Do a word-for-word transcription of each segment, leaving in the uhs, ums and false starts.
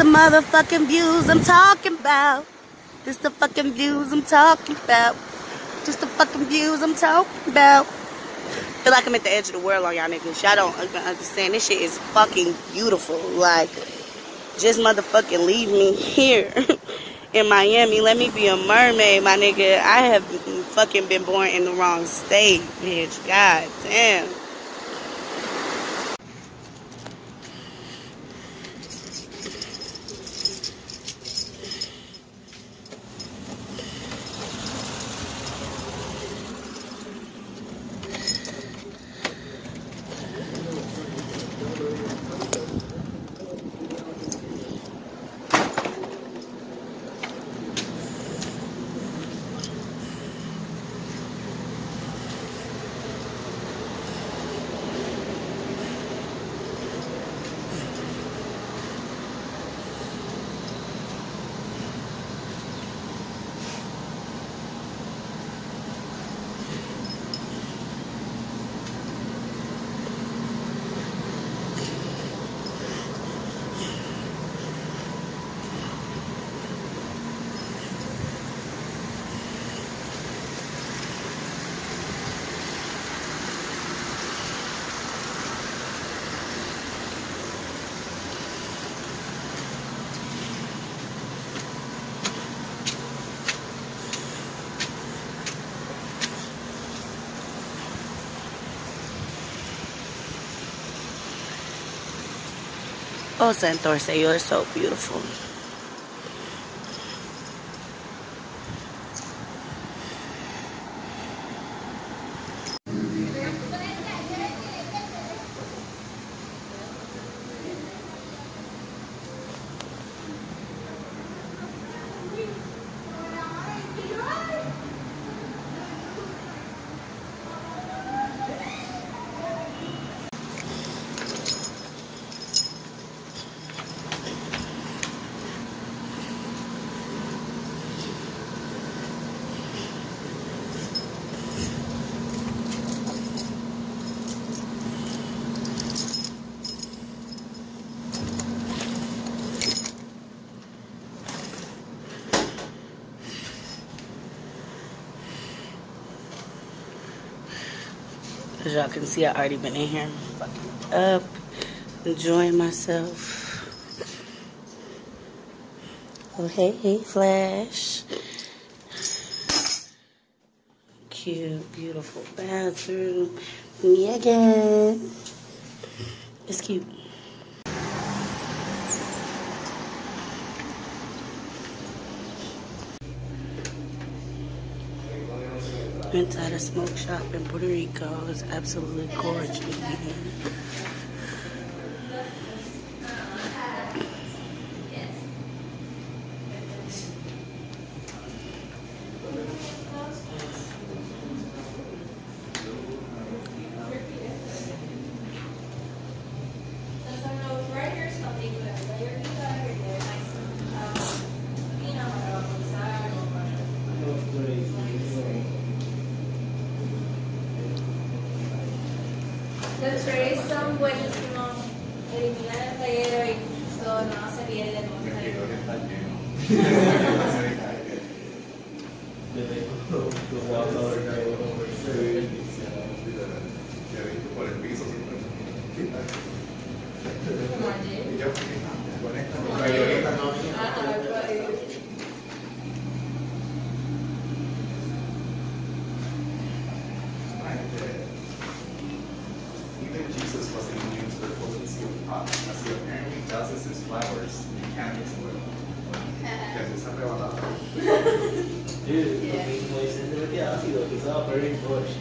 the motherfucking views I'm talking about. This the fucking views I'm talking about. Just the fucking views I'm talking about. Feel like I'm at the edge of the world on y'all niggas. Y'all don't understand. This shit is fucking beautiful. Like, just motherfucking leave me here in Miami. Let me be a mermaid, my nigga. I have fucking been born in the wrong state, bitch. God damn. Oh, Santurce, you're so beautiful. As y'all can see, I already been in here fucking up, enjoying myself. Oh, hey, hey, Flash. Cute, beautiful bathroom. Me again. It's cute. Inside a smoke shop in Puerto Rico. It's absolutely gorgeous in here. Los trays son buenísimos, eliminan el reguero y todo no se pierde. Dude, yeah. Muy sensible ácido, quizás very bush.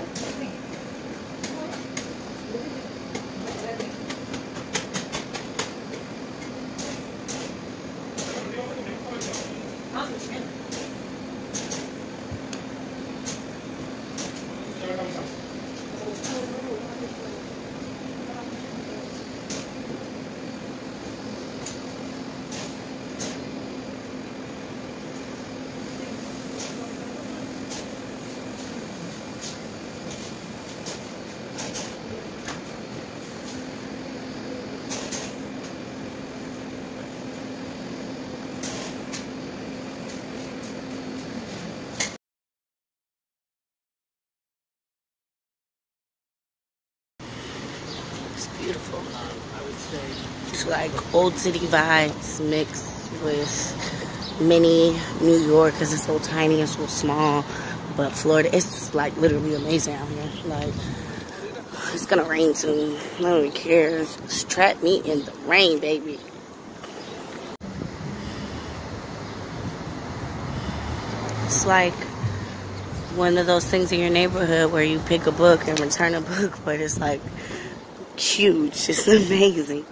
It's beautiful. It's like old city vibes mixed with mini New York because it's so tiny and so small. But Florida, it's like literally amazing out here. Like, it's gonna rain soon. I don't even care. Just trap me in the rain, baby. It's like one of those things in your neighborhood where you pick a book and return a book, but it's like huge. It's amazing.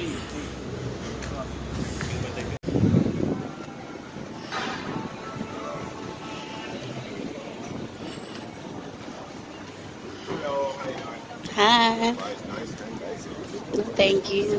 Hi. Thank you.